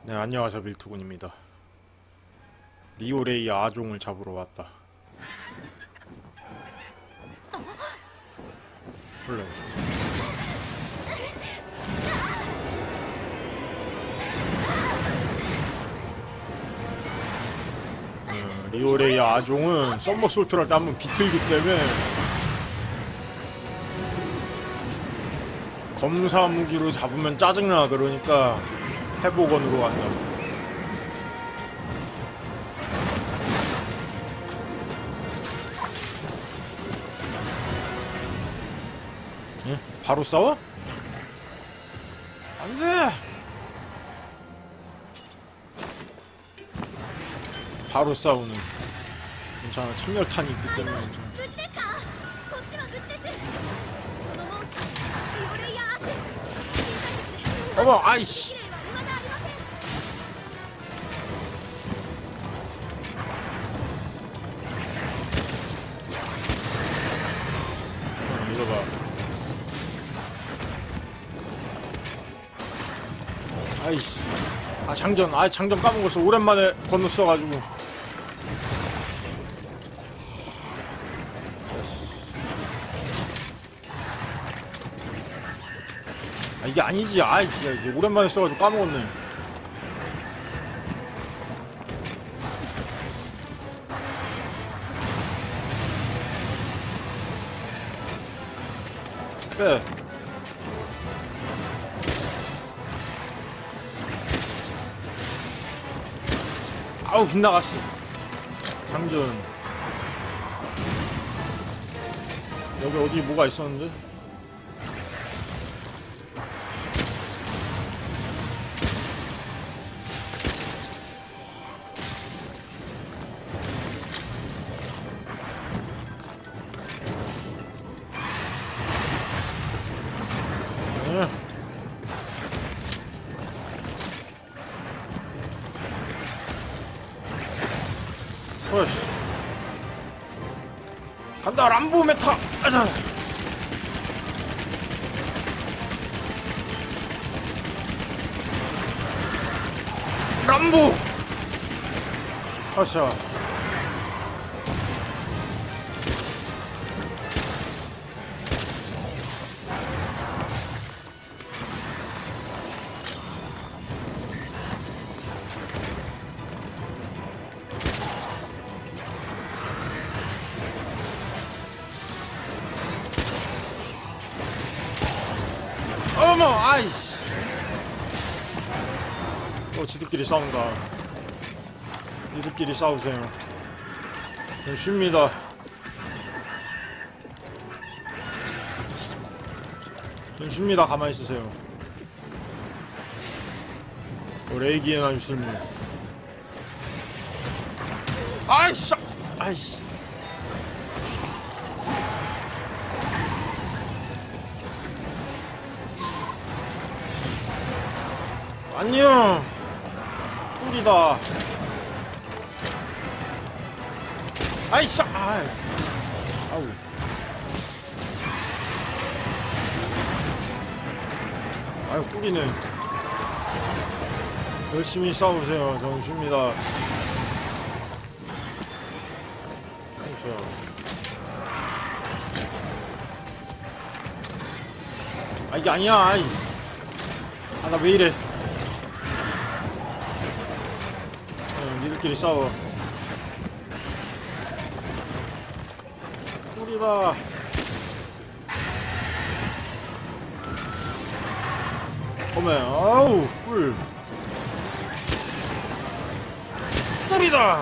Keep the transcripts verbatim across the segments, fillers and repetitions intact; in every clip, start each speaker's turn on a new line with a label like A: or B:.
A: 네, 안녕하세요. 밀투군입니다. 리오레이 아종을 잡으러 왔다. 원래 음, 리오레이 아종은 썸머 솔트를 할 때 한번 비틀기 때문에 검사 무기로 잡으면 짜증나. 그러니까 회복원으로 간다고. 응? 바로 싸워? 안돼! 바로 싸우는. 괜찮아. 천열탄이 있기 때문에 괜찮아. 어머, 아이씨! 어, 이거 봐. 아이씨. 아, 장전. 아, 장전 까먹었어. 오랜만에 건너써가지고. 아, 이게 아니지. 아이, 진짜 이제 오랜만에 써가지고 까먹었네. 빼. 아우, 빗나갔어. 장전. 여기 어디 뭐가 있었는데? 네. 어이씨. 간다. 람보 메타. 아자. 람보. 아샤. 어머, 아이씨. 어, 지들끼리 싸운다. 니들끼리 싸우세요. 전 쉽니다. 전 쉽니다. 가만히 있으세요. 어, 레이기에나 유실무. 아이씨! 아이씨. 안녕. 꿀이다. 아이씨. 아이. 아우. 아유, 꿀이네. 열심히 싸우세요. 저는 쉽니다. 아이씨. 아, 이게 아니야. 아이씨. 아, 나 왜 이래. 니들끼리 싸워. 꿀이다. 어메, 아우, 꿀. 꿀이다.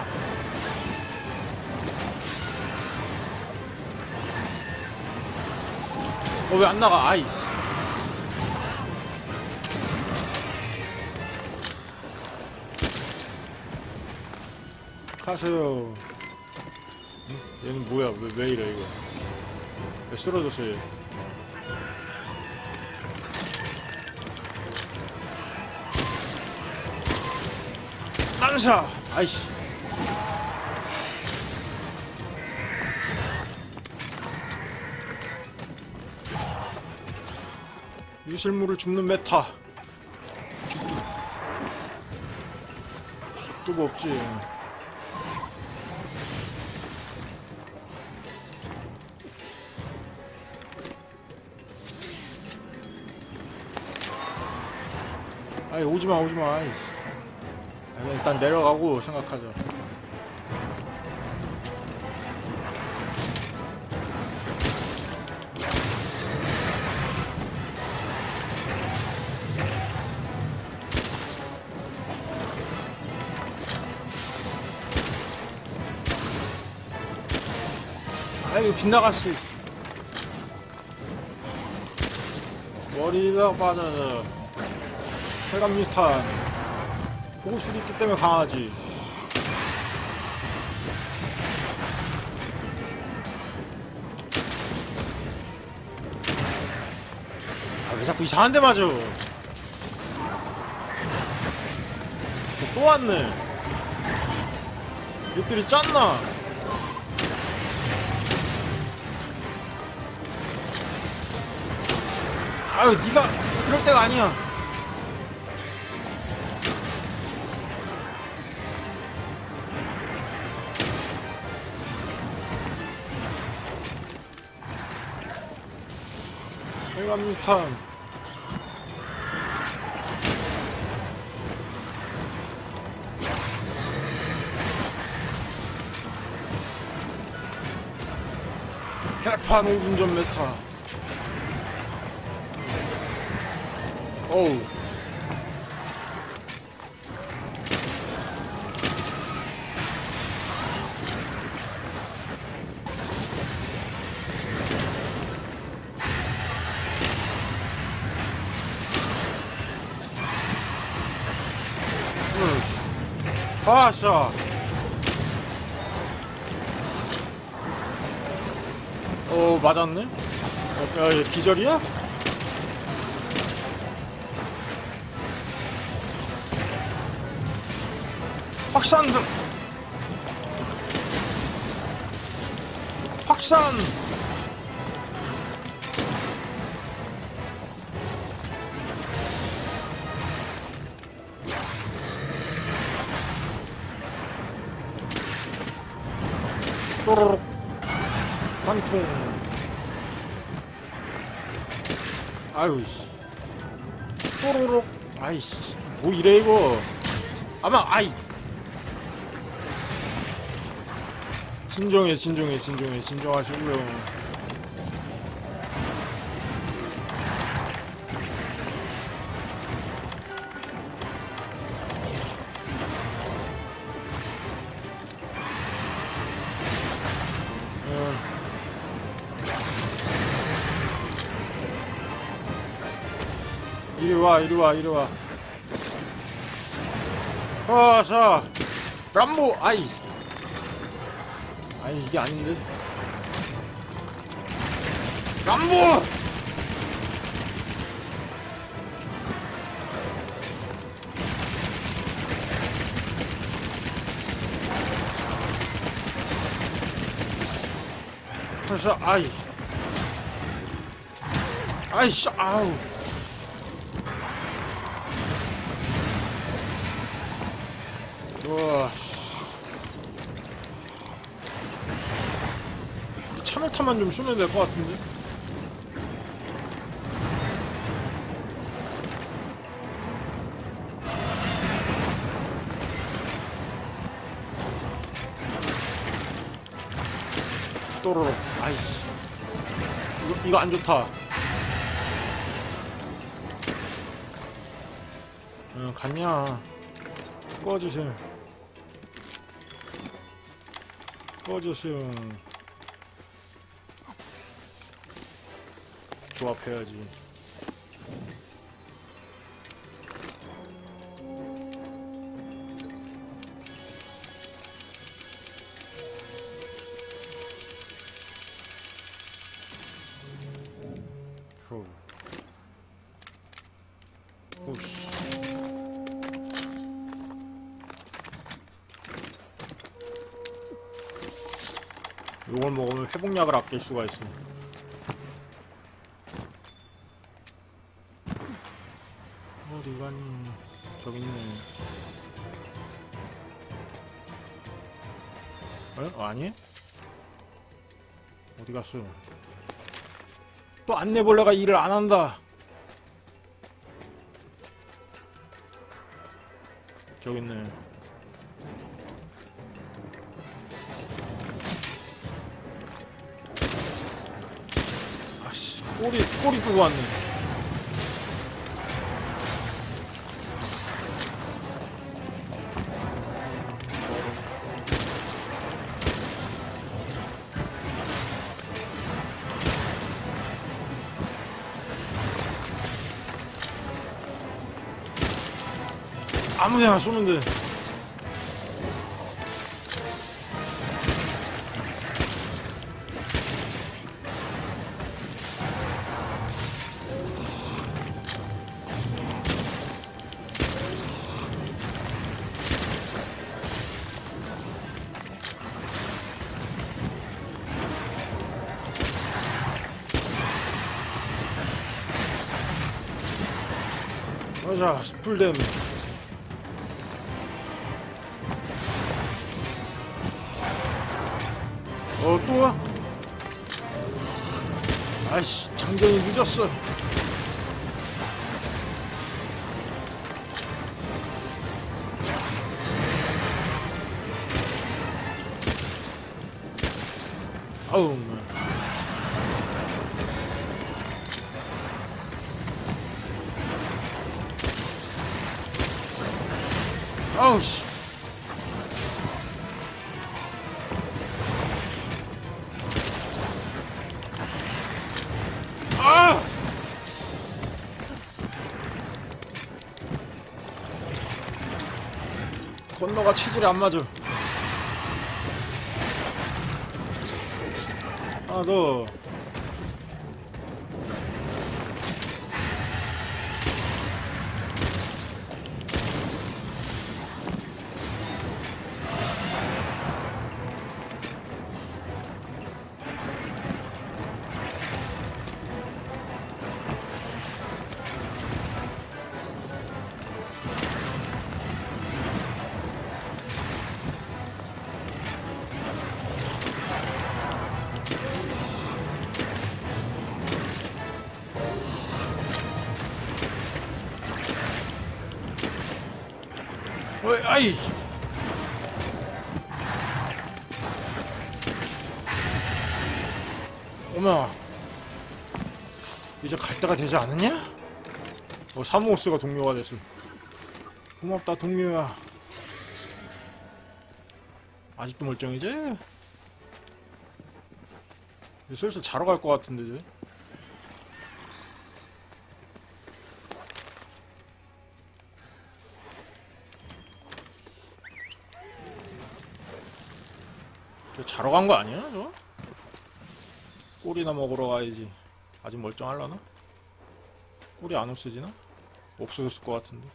A: 어, 왜 안 나가? 아이씨. 가세요. 응? 얘는 뭐야? 왜, 왜 이래 이거? 왜 쓰러졌어 얘? 난사! 아이씨. 유실물을 줍는 메타. 죽죽. 뚜브 없지. 아이 오지마 오지마. 아이씨. 아니, 일단 내려가고 생각하자. 아 이거 빗나갔어. 머리가 빠져서 혈관 뮤탄 보호술이 있기 때문에 강하지. 아 왜 자꾸 이상한 데 맞아. 또 왔네. 이것들이 짰나. 아유 니가 그럴 때가 아니야. 혈관 뮤탄. 개판 오 분 전 메타. 어우. 아싸. 어 맞았네. 어, 야, 얘 기절이야? 확산 등. 확산. 또로록 관통. 아유씨. 또로록. 아이씨 뭐 이래 이거. 아마 아이. 진정해 진정해 진정해 진정하시고요. 이리와 이리와 이리와. 어서 람보. 아이 아니 이게 아닌데. 람보. 그래서 아이 아이씨 아우. 우와. 참을타만 좀 쓰면 될 것 같은데. 또로록. 아이씨 이거, 이거 안 좋다. 응 갔냐. 꺼지세요. 꺼지세요. 조합해야지. 후. 오씨. 요걸 먹으면 회복약을 아낄 수가 있어. 어디 갔니? 저기 있네. 어? 아니? 어디 갔어? 또 안내벌레가 일을 안 한다. 저기 있네. 아씨, 꼬리, 꼬리 끄고 왔네. 아무데나 쏘면 돼. 자, 스풀댐. 어, 또 와? 아이씨, 장전이 늦었어. 아우, 아우, 씨. 아! 건너가 체질이 안 맞아. 아, 너. 어이, 아이. 어머, 이제 갈 때가 되지 않았냐? 어, 사무오스가 동료가 됐음. 고맙다, 동료야. 아직도 멀쩡이지? 슬슬 자러 갈 것 같은데, 이제. 저 자러 간 거 아니야, 저? 꼬리나 먹으러 가야지. 아직 멀쩡할라나? 꼬리 안 없어지나? 없어졌을 것 같은데.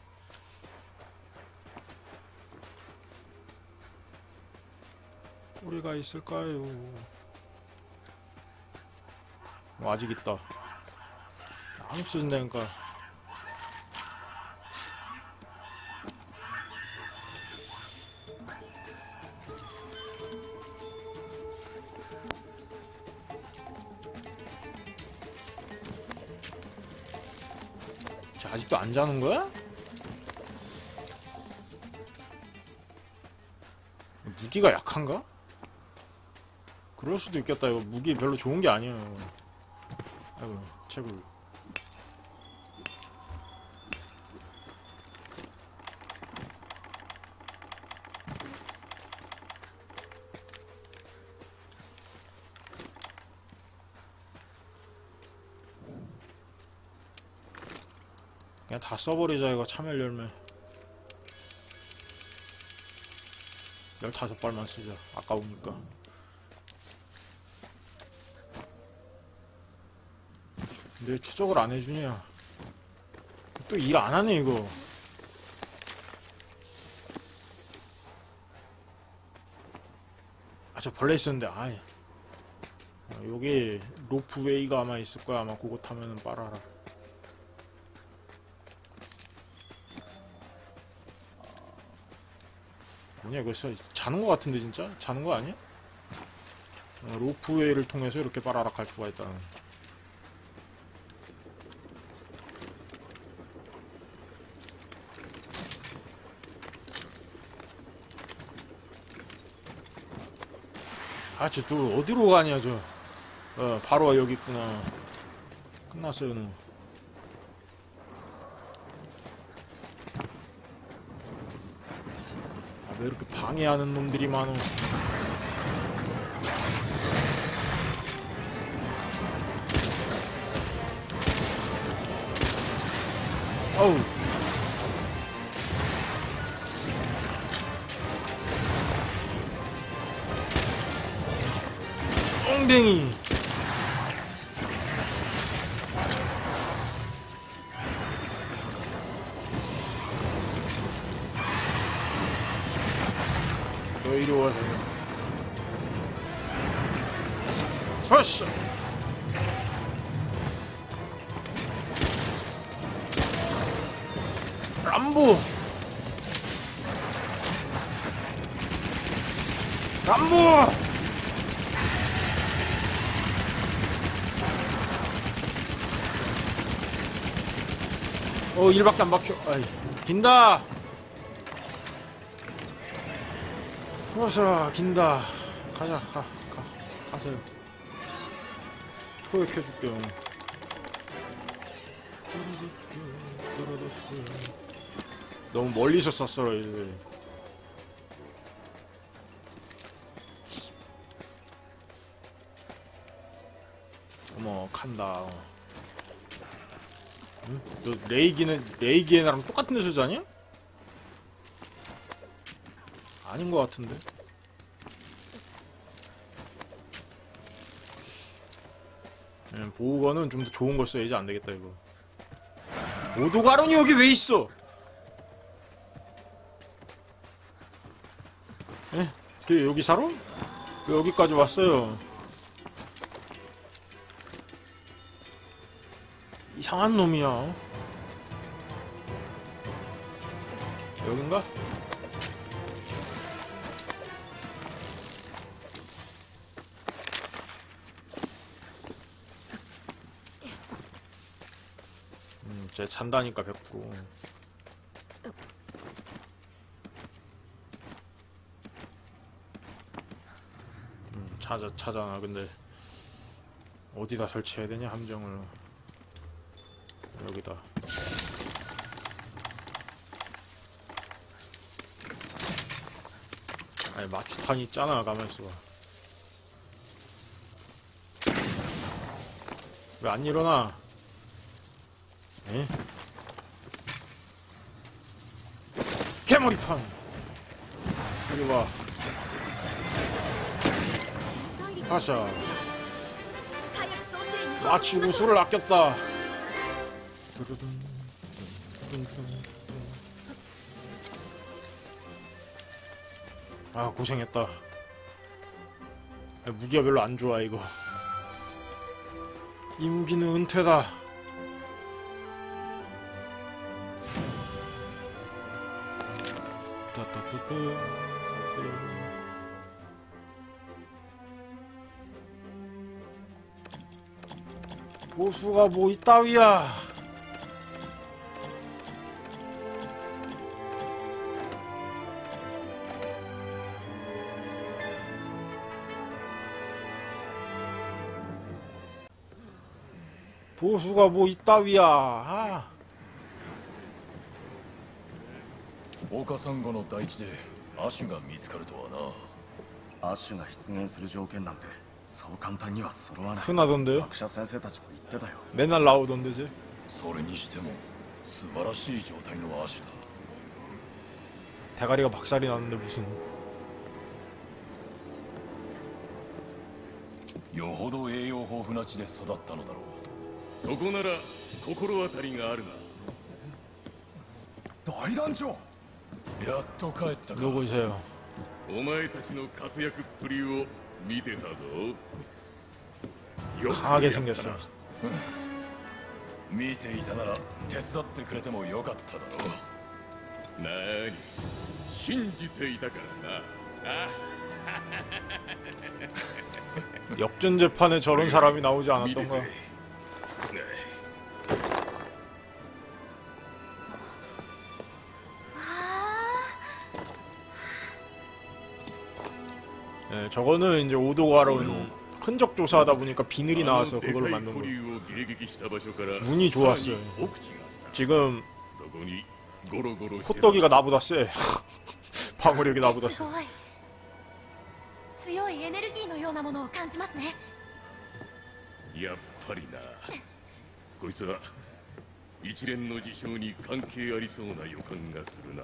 A: 꼬리가 있을까요? 어, 아직 있다. 안 없어진다니까. 자, 아직도 안 자는 거야? 무기가 약한가? 그럴 수도 있겠다. 이거 무기 별로 좋은 게 아니에요. 아이고, 채굴. 그냥 다 써버리자, 이거. 참외 열매 열다섯 발만 쓰자. 아까우니까. 근데 왜 추적을 안 해주냐. 또 일 안 하네, 이거. 아, 저 벌레 있었는데, 아이. 어, 요게 로프웨이가 아마 있을 거야. 아마 그거 타면은 빨아라. 뭐냐, 이거 자는 거 같은데, 진짜? 자는 거 아니야? 어, 로프웨이를 통해서 이렇게 빠라락 갈 수가 있다는. 아, 저 또 어디로 가냐, 저. 어, 바로 여기 있구나. 끝났어요, 너. 아, 왜 이렇게 방해하는 놈들이 많어. 어우. 엉덩이. 너 이리 와서. 허쉬. 람보. 람보. 어, 일밖에 안 박혀. 아이, 긴다. 어서, 긴다. 가자, 가, 가, 가세요. 포획해줄게요. 너무 멀리서 쐈어라, 이제. 어머, 간다. 응? 너 레이기는 레이기에나랑 똑같은 데서 자냐? 아닌 것 같은데. 네, 보호관은 좀 더 좋은 걸 써야지. 안 되겠다 이거. 오도가론이 여기 왜 있어? 에? 걔 여기 살아? 그 여기까지 왔어요. 이상한 놈이야. 여긴가? 음, 쟤 잔다니까 백 퍼센트. 음, 찾아, 찾아나. 근데 어디다 설치해야 되냐, 함정을. 여기다. 아니, 마추탄이 있잖아. 가만있어 봐. 왜 안 일어나? 에? 개머리판! 이리 와. 하샤. 마추고 술을 아꼈다. 아, 고생했다. 무기가 별로 안 좋아 이거. 이 무기는 은퇴다. 보수가 뭐 이따위야. 보수가 뭐 이따위야. 아.
B: 岡さん後の大地で亜種が見つかるとはな。
C: 亜種が出現する条件なんてそう簡単には揃わない。
A: 흔하던데요?
C: 学者先生たちも言ってたよ。
A: 맨날 나오던데 쟤.
B: それにしても素晴らしい状態の亜種だ。
A: 대가리가 박살이 났는데 무슨.
B: よほど栄養豊富な地で育ったのだろう。
D: そこなら心当たりがあるな。
C: 大団長、
B: やっと帰ったか。
A: 누구세요?
D: お前たちの活躍っぷりを見てたぞ。よく
A: 강하게
D: やったな。
A: 생겼어.
B: 見ていたなら手伝ってくれてもよかっただろう。
D: なーに信じていたからな。あ
A: 역전 재판에 저런 사람이 나오지
D: 見てく
A: 않았던가.
D: れ。ねえ
A: 네, 저거는 이제 오도가로 흔적 조사하다 보니까 비늘이
D: あの
A: 나와서
D: で
A: 그걸로
D: かい
A: 만든
D: 古
A: 거.
D: 竜を迎撃した場所から
A: 운이 좋았어요.
D: さらに奥地があった。
A: 지금
D: そこにゴロゴロしてる
A: 호떡이가 나보다 세. 방어력이 나보다
E: す
A: 세.
E: ごい強いエネルギーのようなものを感じますね。
D: やっぱりな。こいつは一連の事象に関係ありそうな予感がするな。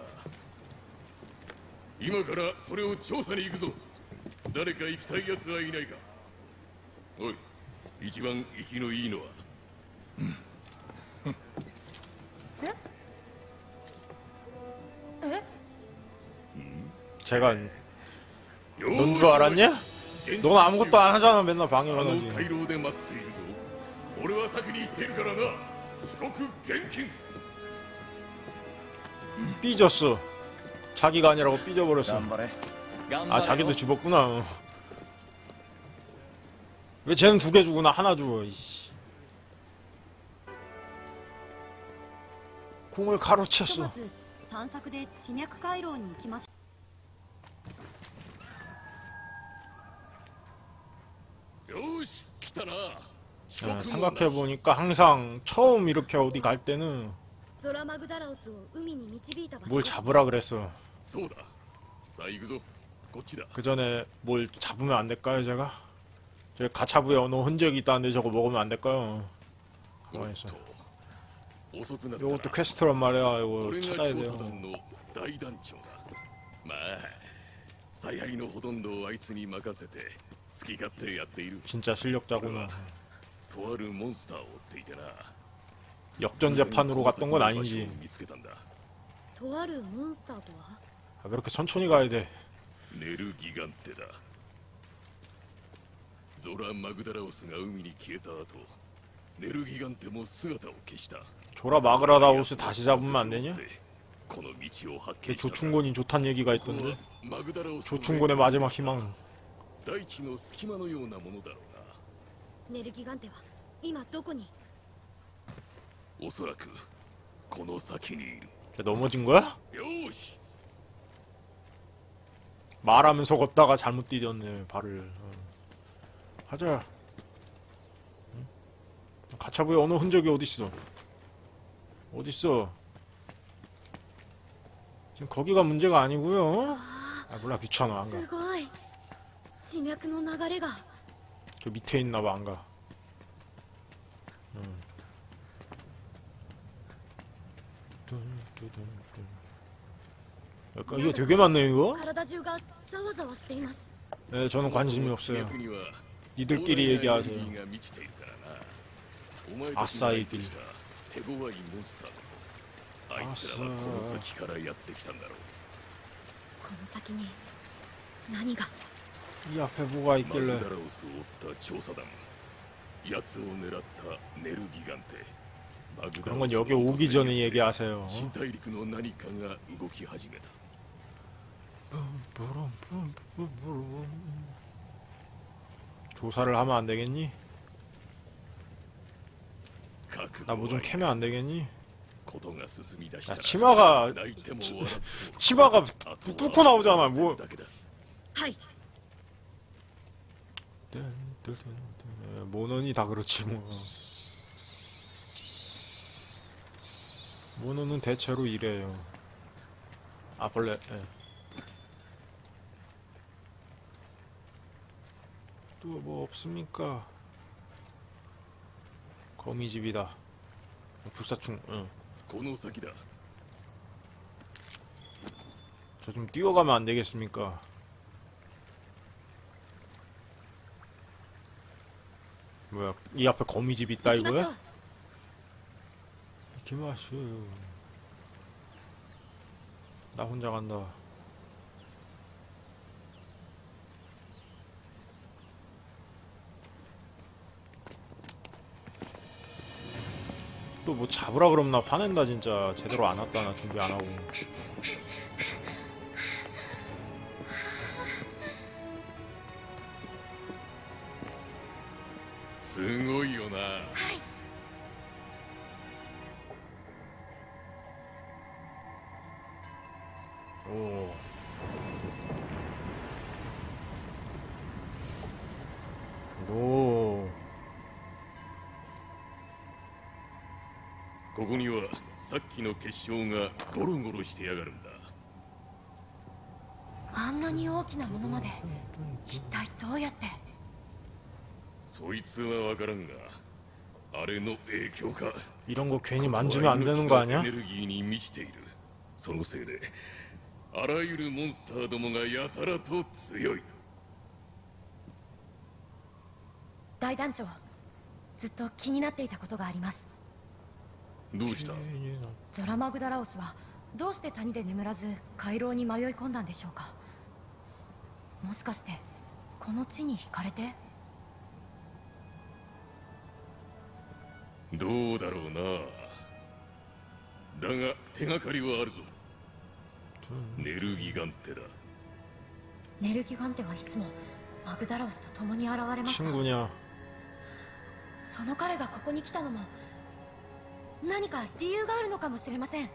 D: 今からそれを調査に行くぞ。誰か行きたい奴はいないか。おい、一番生きのいいのは。
E: え
A: 제가
D: よ
A: 넌
D: ー
A: 줄 알았냐?
D: 現地
A: 넌 아무것도 안 하잖아. 맨날
D: あ
A: 방해만
D: の
A: 하지.
D: 回廊で待っているぞ。俺は先に行っているからな。四国厳禁。
A: 삐졌어. 자기가 아니라고 삐져버렸어.
C: 頑張れ
A: 아 자기도 죽었구나. 왜 쟤는 두 개 주고 나 하나 줘. 이씨. 공을
E: ひと
A: 가로챘어.
E: まず探索で地脈回廊に行きましょ
D: よーし、来たな。四
A: 어,
D: 国もなし
A: 생각해보니까 항상 처음 이렇게 어디 갈 때는
E: う。ゾラマグダラオスを海に導いた場所
A: 뭘
E: です。
A: 잡으라 그랬어.
D: そうだ。さあ行くぞ。こっちだ。
A: 그 전에 뭘 잡으면 안 될까요, 제가? 저 가차부에 어느 흔적이 있다는데 저거 먹으면 안 될까요?
D: おっ
A: 가만히 있어.
D: と遅くなったな。
A: 요것도 퀘스트란 말이야. 이거
D: 俺が
A: 찾아야
D: 調
A: 돼요.
D: 査団の大団長だ。まあ、采配のほとんどをあいつに任せて好き勝手やっている。
A: 진짜 실력자구나.
D: とあるモンスターを追っていてな。
A: 역전 재판으로 갔던 건 아니지.
D: 見つけたんだ。
E: とあるモンスターとは
A: 아, 왜 이렇게 천천히 가야 돼?
D: ネルギガンテだ。ゾラ・マグダラオスが海に消えた後、ネルギガンテも姿を消した。
A: 조라 마그라다우스 다시 잡으면 안 되냐?
D: この道を発
A: 걔
D: 見した。
A: 조충곤이 좋단 얘기가
D: ここは
A: 있던데.
D: マグダラオスの
A: 조충곤의 마지막 희망.
D: 大地の隙間のようなものだろうな。
E: ネルギガンテは今どこに？
D: おそらくこの先にいる。
A: 걔 넘어진 거야?
D: よーし。
A: 말하면서 걷다가 잘못 디뎠네 발을. 어. 하자. 응? 가차부에 어느 흔적이 어딨어? 어딨어? 지금 거기가 문제가 아니고요. 아 몰라 귀찮아 안 가.
E: すごい。地脈の流れが。
A: 저 밑에 있나봐 안 가. 응. 약간 이거 되게 많네 이거.
E: 体中がざわざわしています。
A: 네 저는 관심이 없어요.
D: 脈には
A: 니들끼리 얘기하세요.
D: エネルギーが満ちているからな。お前たちが
A: アッサイ
D: 相手した手強いモンスターだ。あいつらはこの先からやってきたんだろう。
E: この先に何が？
A: 이 앞에 뭐가
D: マグ
A: 있길래.
D: ダラオスを追った調査団。奴を狙ったネルギガンテ。マグダ
A: 그런
D: ラオ
A: 건
D: ス
A: 여기
D: の
A: 오기 전에 얘기하세요.
D: 新大陸の何かが動き始めた。
A: 조사를 하면 안 되겠니?
D: 覚
A: 나
D: 悟
A: 뭐 좀
D: はいい
A: 캐면 안 되겠니?
D: ことが進み出し
A: 야
D: たら
A: 치마가
D: 泣いても笑っても
A: 치마가
D: あとは
A: 뚫고 나오잖아. 뭐.
D: だけだ。
E: はい。
A: 모넌이 다 그렇지 뭐. 모넌은 대체로 이래요. 아 벌레. 예. 또 뭐 없습니까? 거미집이다. 불사충. 응.
D: この先だ。
A: 저 좀 뛰어가면 안 되겠습니까? 뭐야? 이 앞에 거미집 있다
E: 行きましょ
A: 이거야?
E: う。
A: 이키마슈. 나 혼자 간다. 또 뭐 잡으라 그러면 나 화낸다 진짜. 제대로 안 왔다 나 준비 안 하고.
D: すごいよな。
E: はい。
A: 오. 오.
D: ここにはさっきの結晶がゴロゴロしてやがるんだ。
E: あんなに大きなものまで一体どうやって。
D: そいつはわからんが、あれの影響か。
A: 이런 거 괜히 만지면 안 되는 거 아니야?
D: エネルギーに満ちている。そのせいであらゆるモンスターどもがやたらと強い。
E: 大団長、ずっと気になっていたことがあります。
D: どうした？
E: ゾラマグダラオスはどうして谷で眠らず回廊に迷い込んだんでしょうか。もしかしてこの地に惹かれて。
D: どうだろうな。だが手がかりはあるぞ。ネルギガンテだ。
E: ネルギガンテはいつもマグダラオスと共に現れました。
A: 친구냐?
E: その彼がここに来たのも何か理由があるのかもしれません。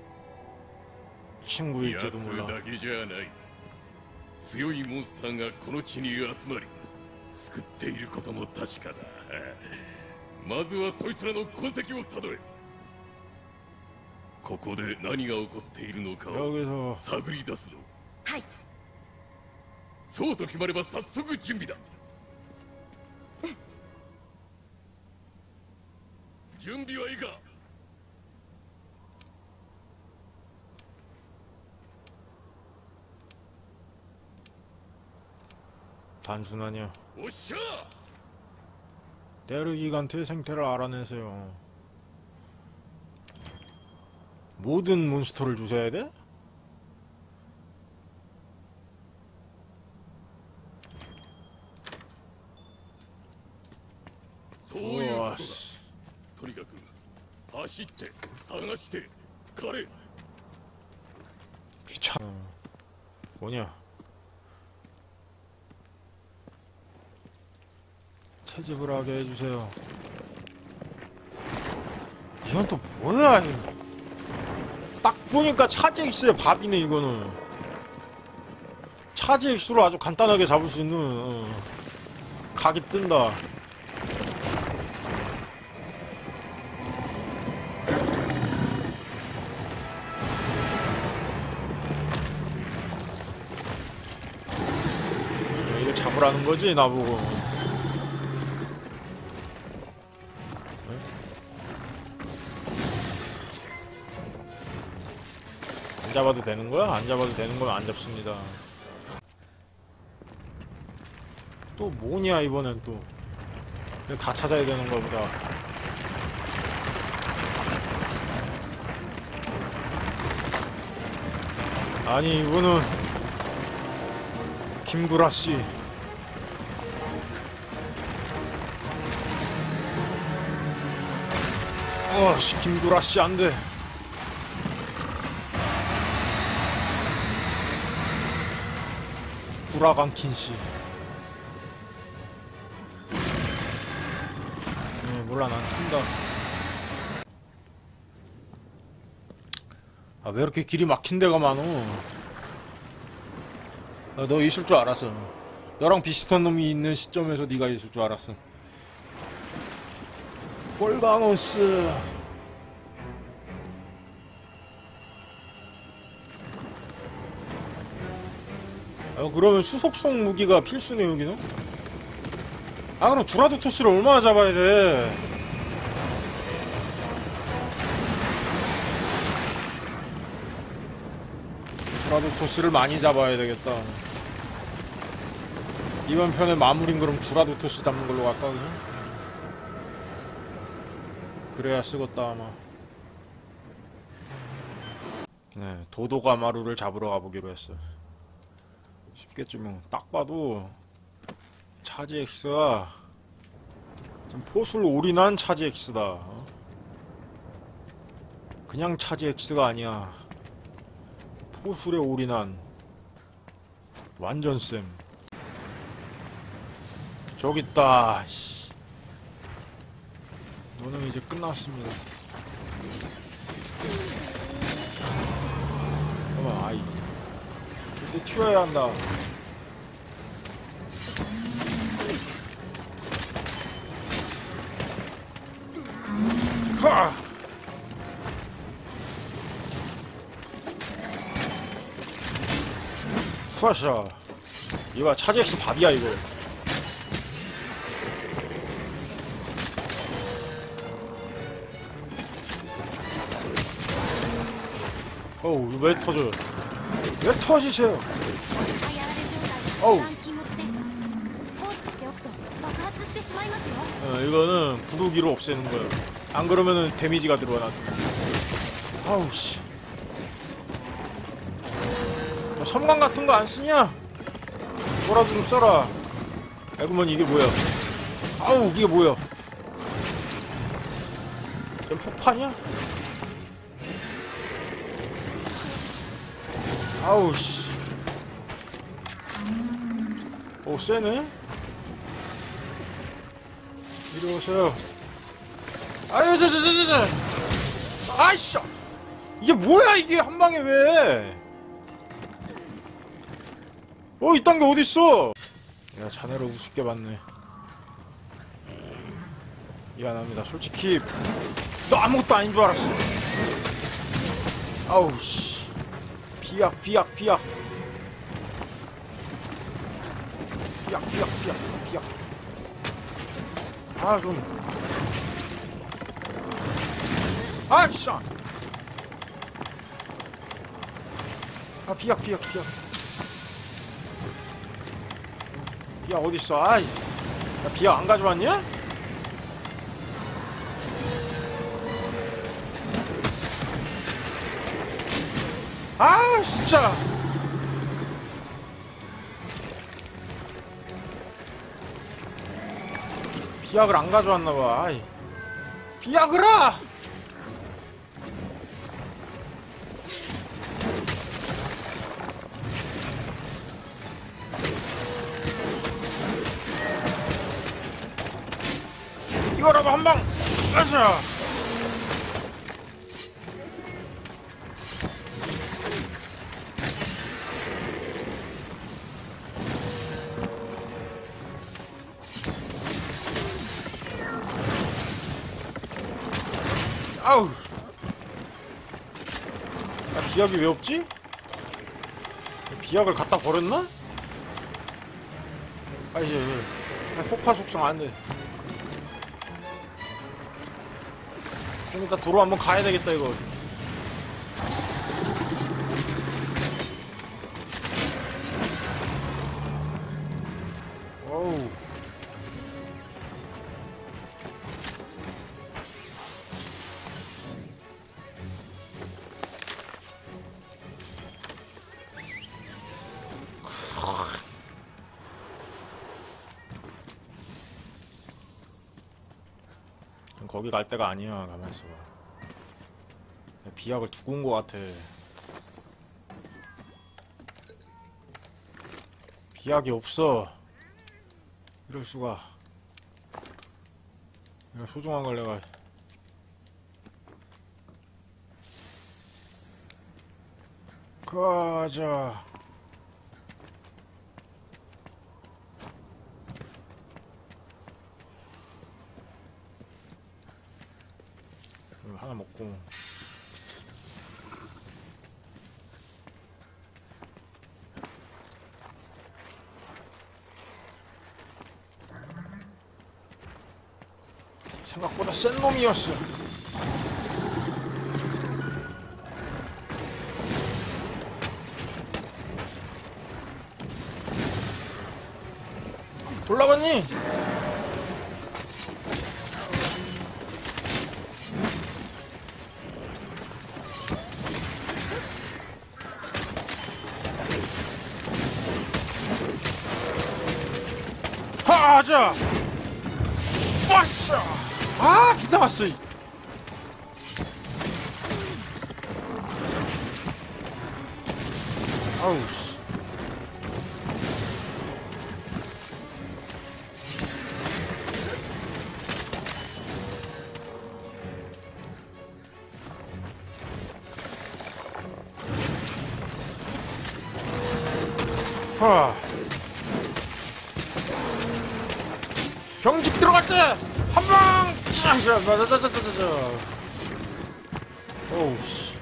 A: 친구일지도
D: やつ
A: 몰라.
D: だけじゃない。強いモンスターがこの地に集まり救っていることも確かだ。まずはそいつらの痕跡をたどれ。ここで何が起こっているのかを
A: 여기서
D: 探り出すぞ。
E: はい。
D: そうと決まれば早速準備だ。準備はいいか。
A: 단순하냐?
D: おっしゃ。
A: 네르기간트의 생태를 알아내세요. 모든 몬스터를 주셔야 돼? 우와, 씨.
D: とにかく走って探して彼。
A: 귀찮아. 뭐냐? 채집을 하게 해주세요. 이건 또 뭐야? 이거. 딱 보니까 차지 X의 밥이네 이거는. 차지 X로 아주 간단하게 잡을 수 있는 어. 각이 뜬다. 이거 잡으라는 거지 나보고. 안 잡아도 되는 거야? 안 잡아도 되는 건 안 잡습니다. 또 뭐냐 이번엔 또. 그냥 다 찾아야 되는 거보다. 아니 이거는 김구라 씨. 어씨 김구라 씨 안 돼. 구라강킨 씨. 네, 몰라 난 푼다. 아, 왜 이렇게 길이 막힌 데가 많어? 나 너 있을 줄 알았어. 너랑 비슷한 놈이 있는 시점에서 네가 있을 줄 알았어. 폴가노스. 아, 그러면 수속성 무기가 필수네 여기는? 아 그럼 주라도토스를 얼마나 잡아야 돼? 주라도토스를 많이 잡아야 되겠다. 이번 편의 마무리는 그럼 주라도토스 잡는 걸로 갈까 그냥? 그래야 쓰겄다 아마. 네, 도도가마루를 잡으러 가보기로 했어. 쉽겠지 뭐. 딱 봐도 차지 X가 좀 포술 올인한 차지 X다. 그냥 차지 X가 아니야. 포술에 올인한 완전 쌤. 저기 있다. 씨. 너는 이제 끝났습니다. 잠깐만, 아이. 이제 튀어야 한다. 하! 후아샤. 이거 차지엑스 밥이야 이거. 어우 왜 터져요? 왜 터지세요? 어우. 어, 이거는 구르기로 없애는 거예요. 안 그러면은 데미지가 들어와 나도. 아우 씨. 야, 섬광 같은 거 안 쓰냐? 뭐라도 좀 써라. 알고면 이게 뭐야? 아우 이게 뭐야? 전 폭파냐? 아우 씨. 오 세네. 이리 오세요. 아유 저 저 저 저. 아이씨. 이게 뭐야 이게 한 방에 왜? 어 이딴 게 어딨어? 야 자네를 우습게 봤네. 미안합니다. 솔직히 너 아무것도 아닌 줄 알았어. 아우 씨. 비약 비약 비약. 비약 비약 비약 비약. 아 좀. 아 씨. 아 비약 비약 비약. 비약 어딨어? 아이. 야 비약 안 가져왔냐? 아 진짜. 비약을 안 가져왔나봐. 아이. 비약을아! 이거라도 한방 가자. 아우. 야, 비약이 왜 없지? 비약을 갖다 버렸나? 아 이제 왜? 폭파 속성 안 돼. 좀 이따 도로 한번 가야 되겠다 이거. 어우. 거기 갈 데가 아니야. 가만있어 봐. 비약을 두고 온 거 같아. 비약이 없어. 이럴 수가. 내가 소중한 걸 내가. 가자. 하나 먹고. 생각보다 센 놈이었어. 돌아갔니? 하자. 와샤. 아, 비타 왔어. 아우 씨. 하. 경직 들어갈 때 한 방. 자자자자자자. 오우 씨.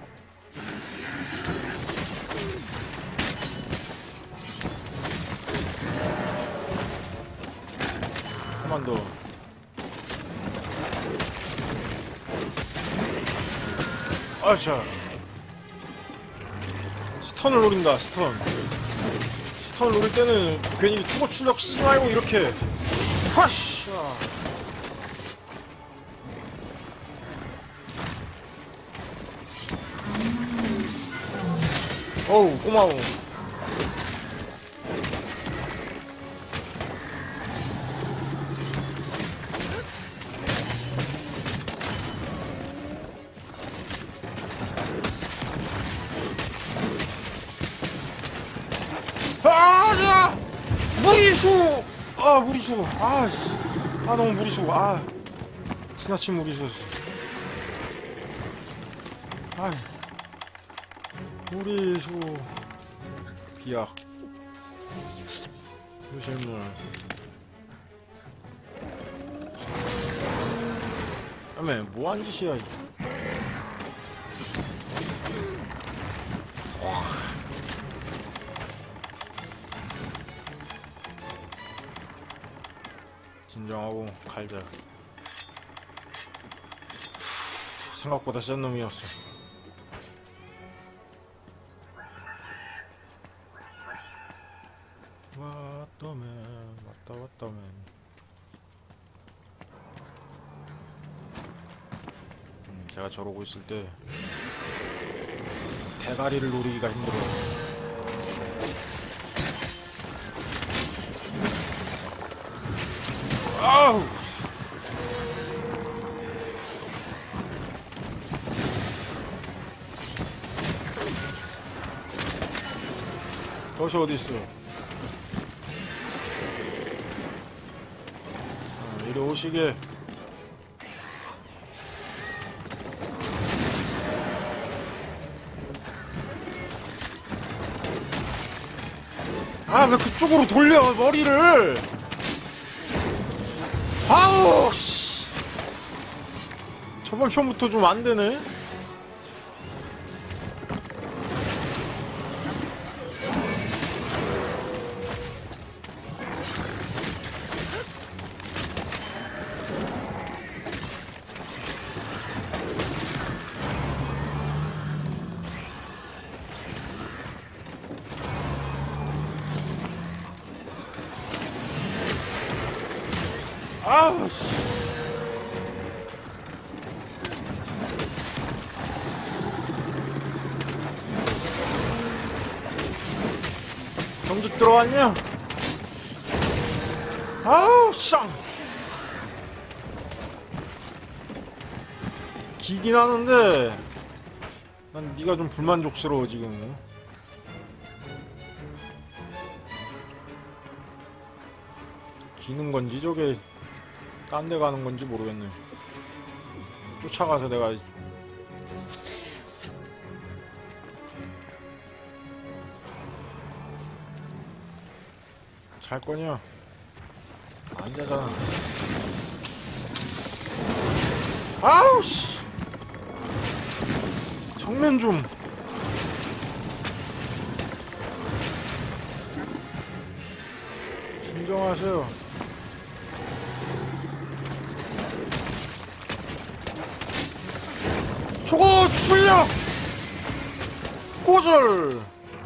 A: 한번 더. 아차. 스턴을 노린다. 스턴. 스턴을 노릴 때는 괜히 투고 출력 쓰지 말고 이렇게. 하씨. 어우 고마워. 아자 무리수. 아 무리수. 아씨. 아 너무 무리수. 아 지나친 무리수였어. 아 무리수. 비약. 요실물. 아메 뭐한 짓이야. 진정하고 갈자. 생각보다 센 놈이었어. 왔다맨 왔다 왔다맨. 음, 제가 저러고 있을 때 대가리를 노리기가 힘들어요. 아우. 도시 어디 있어? 아, 이리 오시게. 아, 왜 그쪽으로 돌려 머리를? 아우 씨. 저번 편부터 좀 안 되네. 아우 씨. 경직 들어왔냐? 아우 쌍. 기긴 하는데 난 네가 좀 불만족스러워 지금. 기는 건지 저게 딴 데 가는 건지 모르겠네. 쫓아가서 내가 잘 거냐? 안 자잖아. 아우 씨. 정면 좀. 진정하세요. 저거 출력 고절.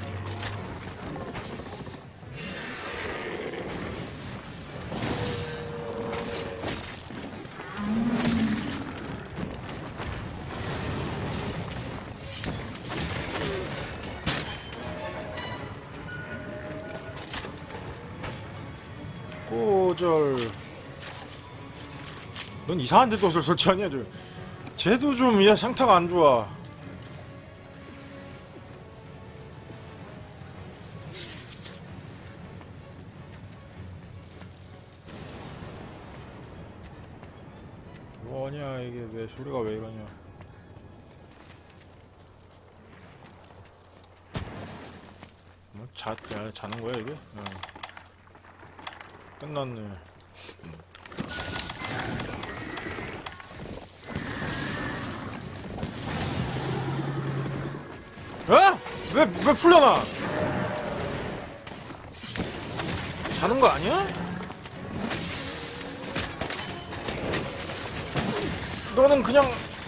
A: 고절. 넌 이상한 데 덫을 설치하냐 저. 쟤도 좀 야 상태가 안 좋아. 뭐냐 이게 왜 소리가 왜 이러냐. 뭐 자, 야, 자는 거야 이게? 어. 끝났네. 음. 에? 왜, 왜 풀려나? 자는 거 아니야? 너는 그냥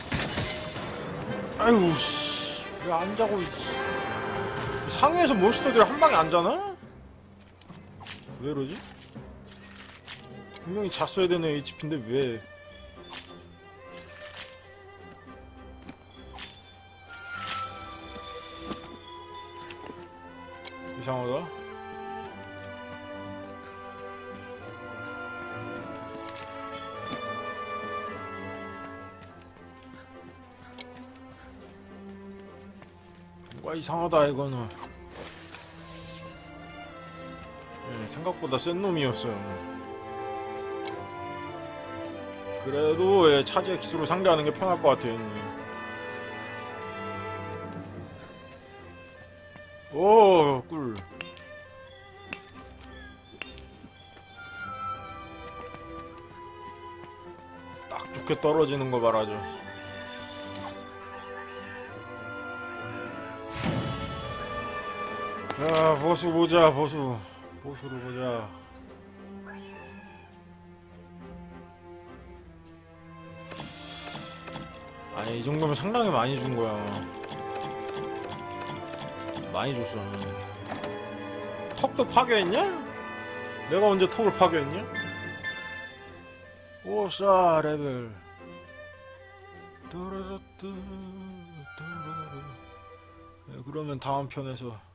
A: 아유 씨, 왜 안 자고 있지? 상해에서 몬스터들이 한 방에 안 자나? 왜 이러지? 분명히 잤어야 되는 에이치피인데 왜? 이상하다. 뭔가 이상하다 이거는. 네, 생각보다 센 놈이었어요. 그래도 예, 차지 엑스로 상대하는 게 편할 것 같아요. 오, 꿀. 딱 좋게 떨어지는 거 봐라, 저. 야, 보수 보자, 보수. 보수를 보자. 아니, 이 정도면 상당히 많이 준 거야. 많이 줬어. 턱도 파괴했냐? 내가 언제 턱을 파괴했냐? 오싸 레벨. 뚜루루뚜, 뚜루루. 네, 그러면 다음 편에서